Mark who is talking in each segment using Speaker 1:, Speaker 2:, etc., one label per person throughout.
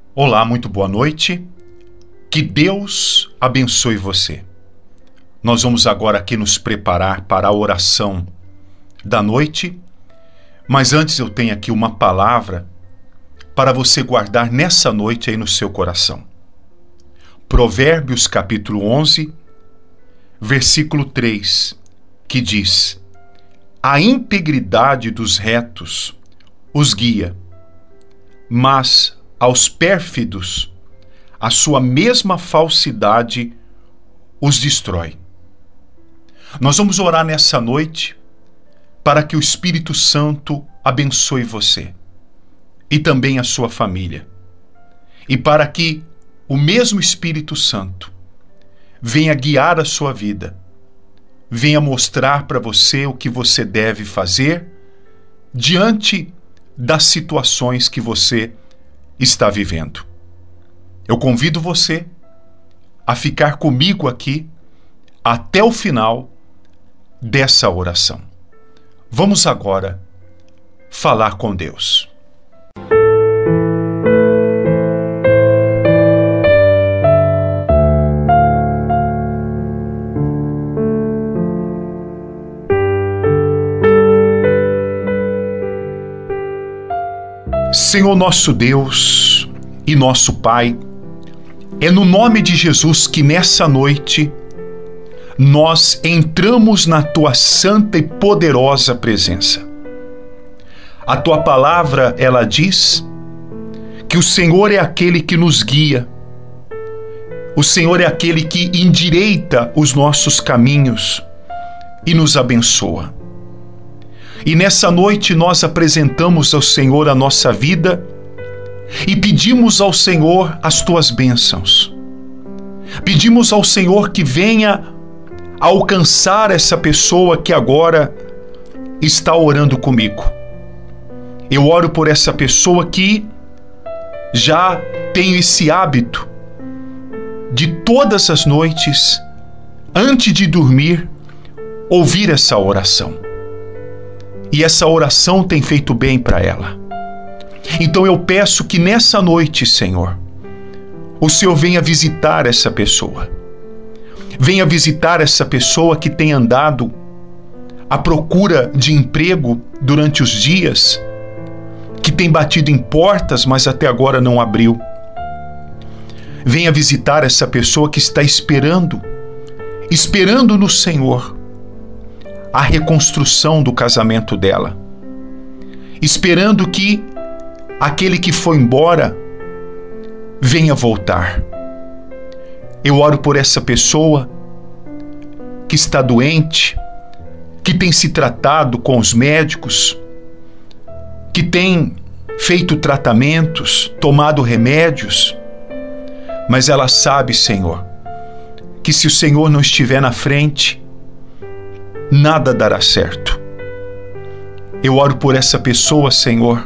Speaker 1: Olá, muito boa noite. Que Deus abençoe você. Nós vamos agora aqui nos preparar para a oração da noite, mas antes eu tenho aqui uma palavra para você guardar nessa noite aí no seu coração. Provérbios capítulo 11, versículo 3, que diz: a integridade dos retos os guia, mas aos pérfidos a sua mesma falsidade os destrói. Nós vamos orar nessa noite para que o Espírito Santo abençoe você e também a sua família, e para que o mesmo Espírito Santo venha guiar a sua vida, venha mostrar para você o que você deve fazer diante das situações que você está vivendo. Eu convido você a ficar comigo aqui até o final dessa oração. Vamos agora falar com Deus. Senhor nosso Deus e nosso Pai, é no nome de Jesus que nessa noite nós entramos na Tua santa e poderosa presença. A Tua palavra, ela diz que o Senhor é aquele que nos guia, o Senhor é aquele que endireita os nossos caminhos e nos abençoa. E nessa noite nós apresentamos ao Senhor a nossa vida e pedimos ao Senhor as Tuas bênçãos. Pedimos ao Senhor que venha alcançar essa pessoa que agora está orando comigo. Eu oro por essa pessoa que já tem esse hábito de todas as noites, antes de dormir, ouvir essa oração. E essa oração tem feito bem para ela. Então eu peço que nessa noite, Senhor, o Senhor venha visitar essa pessoa. Venha visitar essa pessoa que tem andado à procura de emprego durante os dias, que tem batido em portas, mas até agora não abriu. Venha visitar essa pessoa que está esperando no Senhor a reconstrução do casamento dela, esperando que aquele que foi embora venha voltar. Eu oro por essa pessoa que está doente, que tem se tratado com os médicos, que tem feito tratamentos, tomado remédios, mas ela sabe, Senhor, que se o Senhor não estiver na frente, nada dará certo. Eu oro por essa pessoa, Senhor,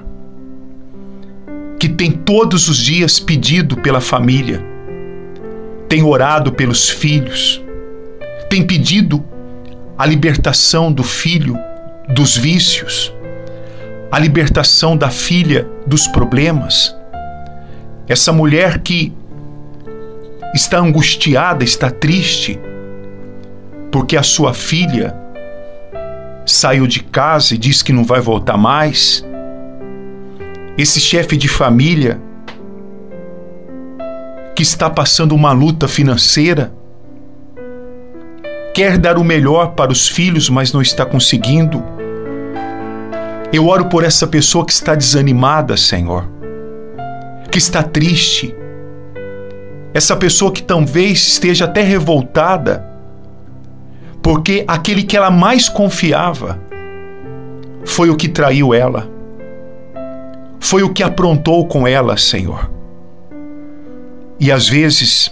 Speaker 1: que tem todos os dias pedido pela família, tem orado pelos filhos, tem pedido a libertação do filho dos vícios, a libertação da filha dos problemas. Essa mulher que está angustiada, está triste, porque a sua filha saiu de casa e diz que não vai voltar mais. Esse chefe de família que está passando uma luta financeira, quer dar o melhor para os filhos, mas não está conseguindo. Eu oro por essa pessoa que está desanimada, Senhor, que está triste. Essa pessoa que talvez esteja até revoltada, porque aquele que ela mais confiava foi o que traiu ela, foi o que aprontou com ela, Senhor. E às vezes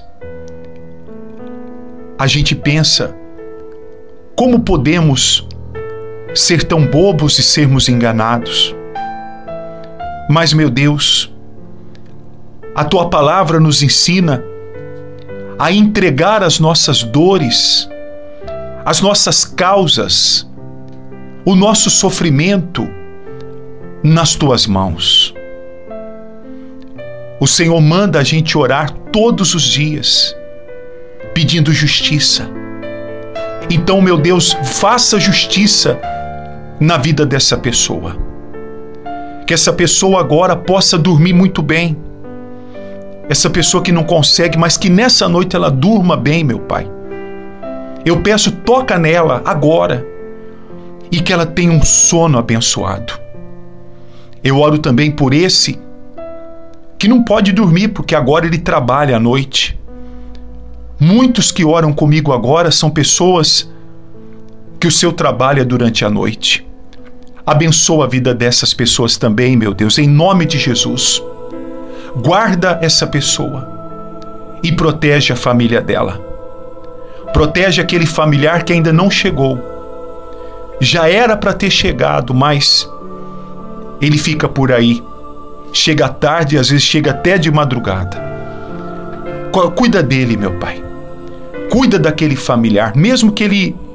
Speaker 1: a gente pensa, como podemos ser tão bobos e sermos enganados? Mas, meu Deus, a Tua palavra nos ensina a entregar as nossas dores, as nossas causas, o nosso sofrimento nas Tuas mãos. O Senhor manda a gente orar todos os dias, pedindo justiça. Então, meu Deus, faça justiça na vida dessa pessoa. Que essa pessoa agora possa dormir muito bem. Essa pessoa que não consegue, mas que nessa noite ela durma bem, meu Pai. Eu peço, toca nela agora e que ela tenha um sono abençoado. Eu oro também por esse que não pode dormir porque agora ele trabalha à noite. Muitos que oram comigo agora são pessoas que o seu trabalho é durante a noite. Abençoa a vida dessas pessoas também, meu Deus, em nome de Jesus. Guarda essa pessoa e protege a família dela. Protege aquele familiar que ainda não chegou. Já era para ter chegado, mas ele fica por aí. Chega tarde, às vezes chega até de madrugada. Cuida dele, meu Pai. Cuida daquele familiar, mesmo que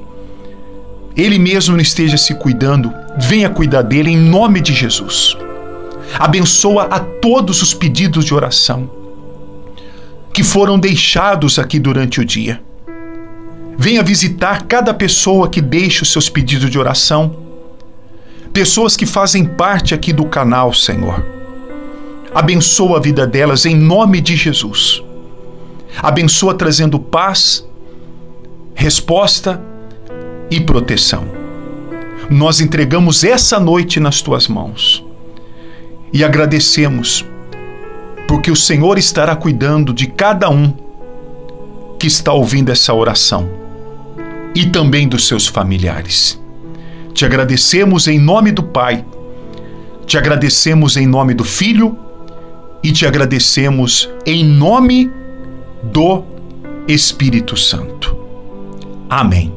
Speaker 1: ele mesmo não esteja se cuidando, venha cuidar dele em nome de Jesus. Abençoa a todos os pedidos de oração que foram deixados aqui durante o dia. Venha visitar cada pessoa que deixa os seus pedidos de oração. Pessoas que fazem parte aqui do canal, Senhor. Abençoa a vida delas em nome de Jesus. Abençoa trazendo paz, resposta e proteção. Nós entregamos essa noite nas tuas mãos e agradecemos porque o Senhor estará cuidando de cada um que está ouvindo essa oração e também dos seus familiares. Te agradecemos em nome do Pai, te agradecemos em nome do Filho e te agradecemos em nome do Espírito Santo. Amém.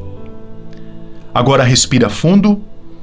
Speaker 1: Agora respira fundo.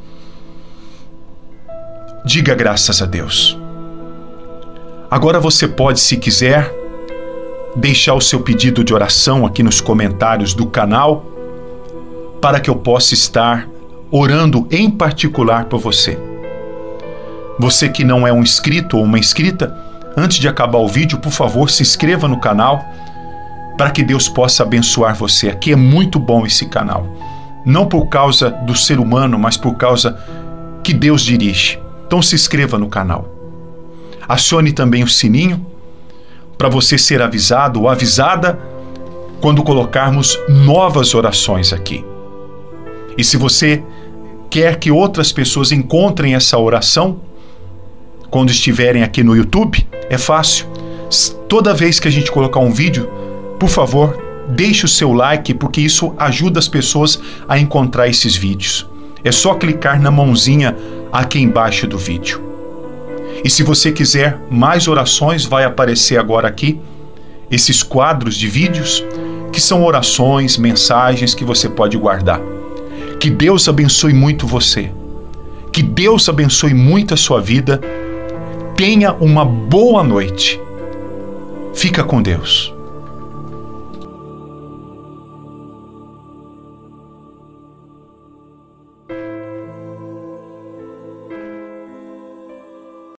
Speaker 1: Diga graças a Deus. Agora você pode, se quiser, deixar o seu pedido de oração aqui nos comentários do canal para que eu possa estar orando em particular por você. Você que não é um inscrito ou uma inscrita, antes de acabar o vídeo, por favor, se inscreva no canal para que Deus possa abençoar você. Aqui é muito bom esse canal. Não por causa do ser humano, mas por causa que Deus dirige. Então se inscreva no canal. Acione também o sininho para você ser avisado ou avisada quando colocarmos novas orações aqui. E se você quer que outras pessoas encontrem essa oração quando estiverem aqui no YouTube, é fácil. Toda vez que a gente colocar um vídeo, por favor, deixe o seu like, porque isso ajuda as pessoas a encontrar esses vídeos. É só clicar na mãozinha aqui embaixo do vídeo. E se você quiser mais orações, vai aparecer agora aqui esses quadros de vídeos que são orações, mensagens que você pode guardar. Que Deus abençoe muito você. Que Deus abençoe muito a sua vida. Tenha uma boa noite. Fica com Deus.